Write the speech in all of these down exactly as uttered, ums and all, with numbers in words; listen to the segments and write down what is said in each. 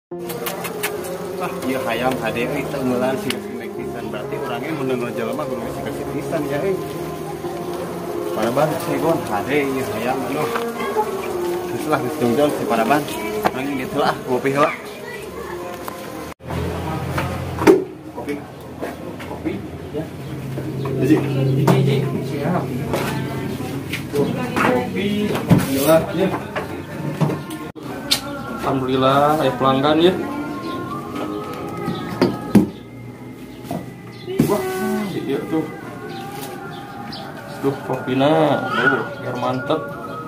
Ah, iya hayam hade euy teumelan si sinek pisan berarti orangnya mendengar jelema kudu si kasih pisan ya euy. Paraban segon hade ieu hayam anu. Geus lah geus jongjol si paraban. Angin gitu lah kopi heula. Kopi. Kopi ya. Jadi Ji, siap. Kopi, alhamdulillah ya. Alhamdulillah, ya pelanggan ya. Wah, iya tuh. Duh, kopinya, oh, biar mantep.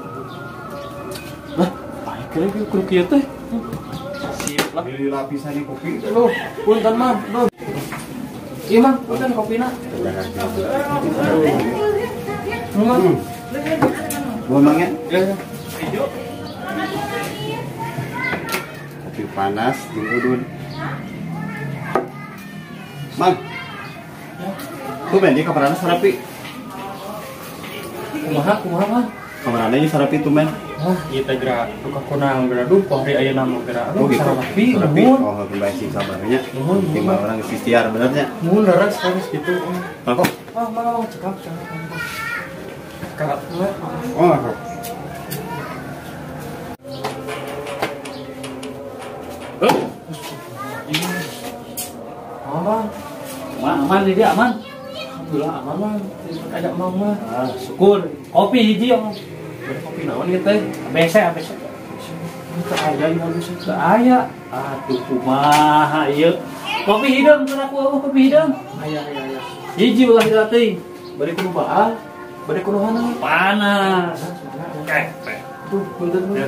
Lah, baik kira gitu kudu kieu teh. Sip lah. beli lapisan di kopi. Loh, punten mah, loh. Iya mah, punten kopina. Hmm. Gua mangnya Ya, ya. kopi panas di udun. Mang. Tuh ben di kamarana sarapi. Kumaha, kumaha mah. Kamarana ieu sarapi tuh men. Ah, ieu teh geura duka kunang geura duh ku hari ayeuna mah geura. Oh gitu. Sarapi, Sarapi. nuhun. Oh, kembali sih sabarnya. Nuhun, nuhun. Timbal orang geus istiar benernya. Nuhun leres harus gitu. Apa? Ah, mau cekap, cekap. Cekap. Oh, apa? Aman. Aman, aman dia aman. Alhamdulillah aman mah. Kayak mama. Ah, syukur. Kopi hiji om. Kopi naon ieu teh? A B C, A B C. Teu aya ieu halus teu aya. Atuh kumaha ieu? Kopi hideung keur aku eueuh kopi hideung. Aya aya aya. Hiji ulah heula teuing. Bari kudu baal. Bari kudu hana panas. Kepek. Tuh, punten ya.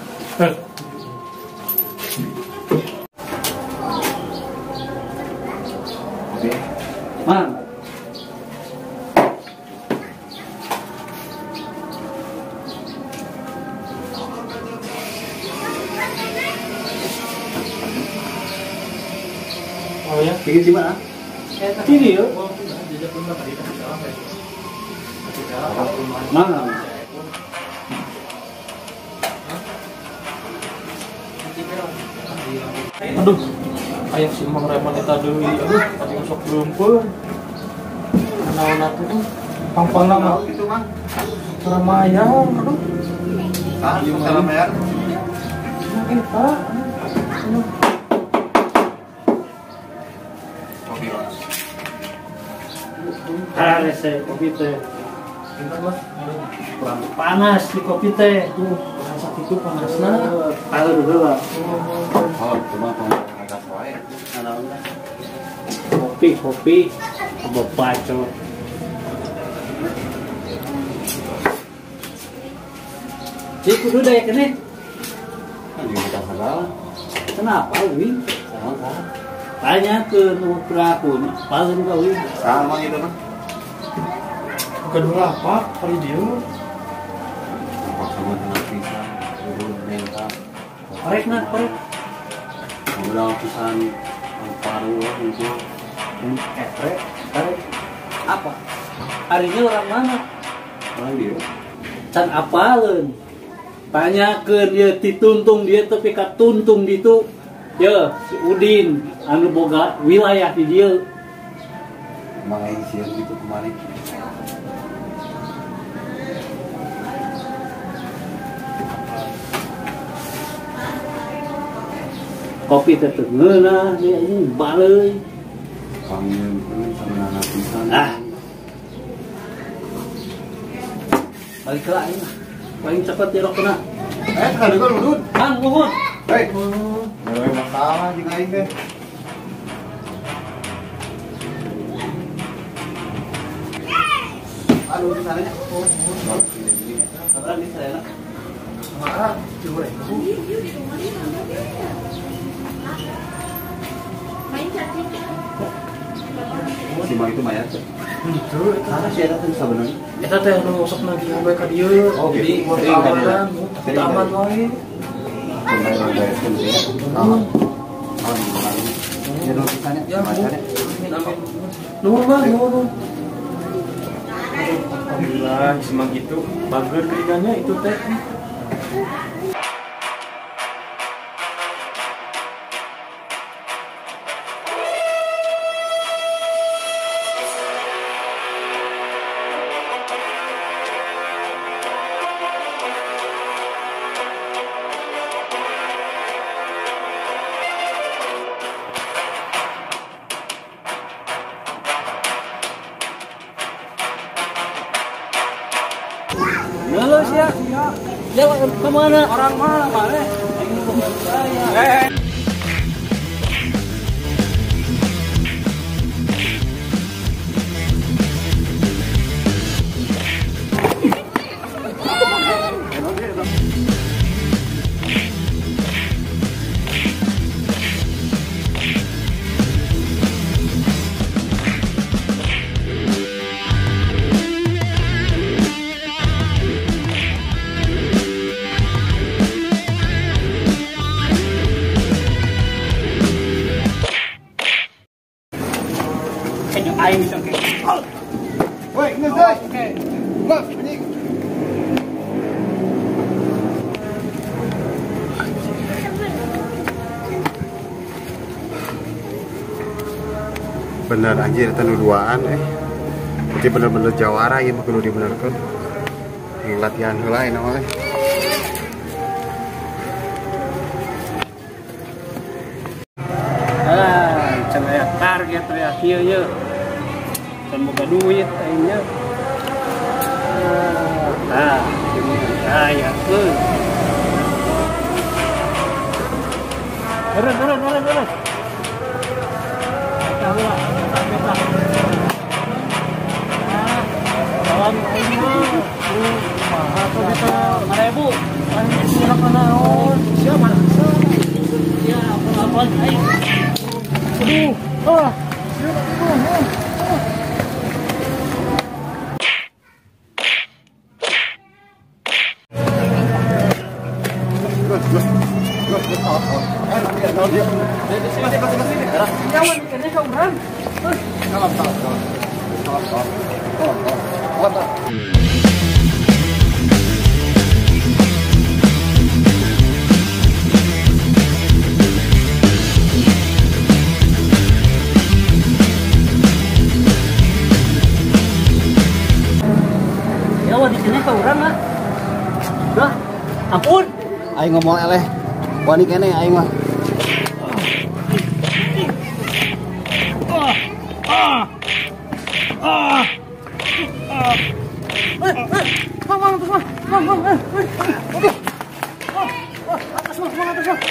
Man. Oh ya, Pingin di mana? ini ya. Mana? Aduh, ayah si Mang Remon eta deui. Aduh, tadi sok leumpeur. Naon atuh? Pampangna mah Itu mah. Ramayang, aduh. Ah, salam ya. Eta. Kopi panas. Ah, rese kopi teh. Kurang panas di kopi teh. Tuh, rasa itu panasna. Kalau dulu lah. Oh, cuma agak wae. Anaon teh? Kopi, kopi. Bepacot. Jadi kudu daya kene. Kan juga tak salah. Kenapa, Win? Tanya ke nomor peraku, paling kau Win. Sama gitu mah. Kedua apa? Kali dia. Apa sama dengan pisang, urut, mental. Korek nak, korek. Udah pisan paru itu. Korek, korek. Apa? Harinya orang mana? Orang dia. Can apalun? Tanya ke dia dituntung dia tapi katuntung ditu. Ya, si Udin anu boga wilayah di dia. Mangai siang gitu kemarin. Kopi tetep ngeunah dia ini baleuy. Panggil pun sama anak pisang. Ah. Balik ke lain lah. Paling cepet ya rokna. Eh, kan juga udut. Kan nuhun. Hei. Ada masalah juga aing teh. Aduh, di sananya. Oh, Sabar nih saya. marah. Coba. Si Mang itu mayat. Itu, Karena si Eta tuh sebenarnya. eta teh anu sok lagi sampai ka dieu. Oh, Jadi gitu. sering kan. Kita aman wae. Sampai bereskan dia. Oh, oh, di mana ini? Ya dong kitanya. Ya, Macamnya. amin amin. Nuhun mah, nuhun. Alhamdulillah, semang itu bager keringannya. 那 itu teh. 你们到啥了？ Hãy subscribe cho kênh Ghiền Mì Gõ để không bỏ lỡ những video hấp dẫn. Jalan kemana? Orang mana mana? Ini bukan saya. Eh. Aing bisa ke. Woi, ngeus. Oke. Loh, anjing. Bener anjir eta nu duaan eh. Berarti bener-bener jawara ieu mah kudu dibenerkeun. Yang latihan heula eta mah. Ah, cenah target ya kieu ye. Can boga duit aingnya. Ah, ini kaya euy. Turun, turun, turun, turun. Tahu lah, beta. Ah, kawan aing mah. Mahal tuh beta lima ribu. Aing silakan naon? Siapa? Ya, apa-apa aing. Aduh, ah. Siapa? Ya, di sini ke urang lah. Dah, ampun. Aing ngomong eleh. Wani kene aing mah. Ah. Ah. Ah. Eh, eh. Mama, mama, mama, mama. Oke. Ah. Atas mah, atas mah.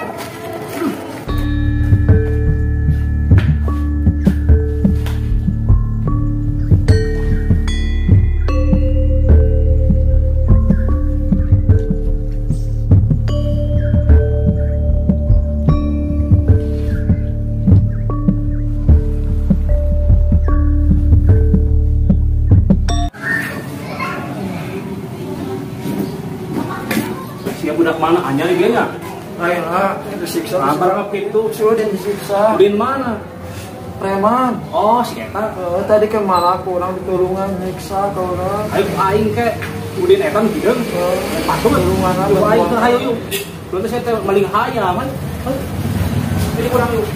Siapa budak mana anyar dia nya? Lain lah, disiksa. Kabar apa itu? Sudah disiksa. Udin mana? Preman. Oh, si eta. Uh, tadi ke malaku orang ditulungan nyiksa ke orang. Ayo aing ke Udin eta nu hideung. Uh, Patut tulungan apa? Yuk aing teh hayu yuk. Lalu saya teh maling hayam man. Jadi kurang yuk.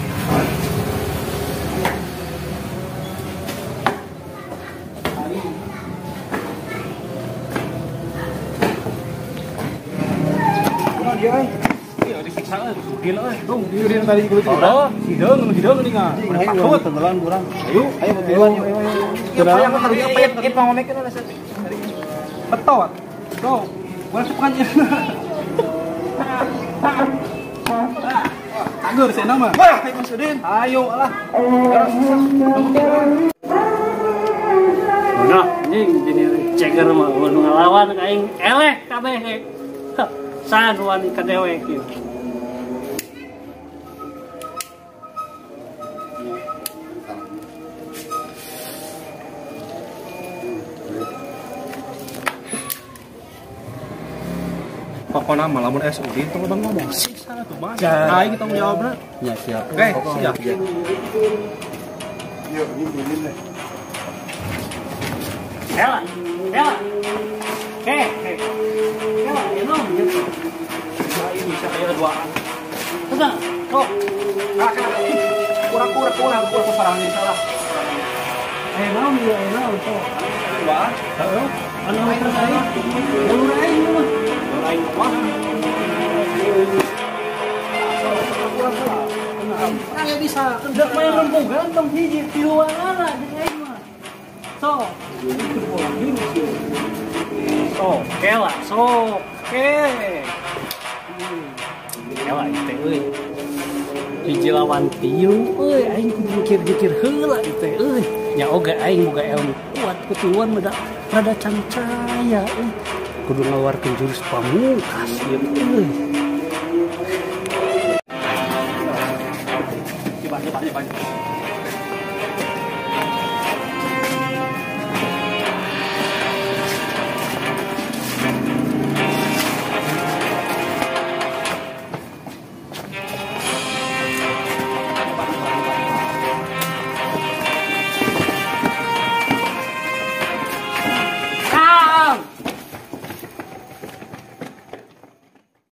Dia ai. Iya disiksa euy, gila euy. Dong, dia dia tadi kulit orang. Oh, hideung nu hideung geuning ah. Ayo tenggelan kurang. Ayo, Ayo batuan yuk. Sudah. Yang harus apa ya? Kita mau make lah set. betot. Go. Boleh cepetannya. Anggur saya nama. Wah, ayo Mas Udin. Ayo lah. Nah, ini jadi ceger mah nu ngalawan aing eleh kabeh. San wani kadewek kieu. Pokoknya malah mun es Udin tong bang ngomong siksa tuh Mas. Aing tanggung jawabna. Ya siap. Oke, siap. Yuk, ini bilin deh. Ela, ela. Oke, oke. Ela, enom gitu. Nah, ini bisa kayak duaan. Tenang, kok. Kakak, kurang kurang kurang kurang kesarangan ini salah. Enom ya, enom kok. Duaan. Heeh. Anu itu saya. Anu lain mah. Lain mah. Kaya bisa, kendak main lempung ganteng hiji tiluan anak di aing mah. So, so, kela, so, Oke. Ya lah teh euy. Hiji lawan tiung euy aing kudu mikir-mikir heula teh euy. Nya oge aing boga ilmu kuat kutuan meda rada cancaya euy. Kudu ngaluarkeun jurus pamungkas ieu euy. Coba coba coba.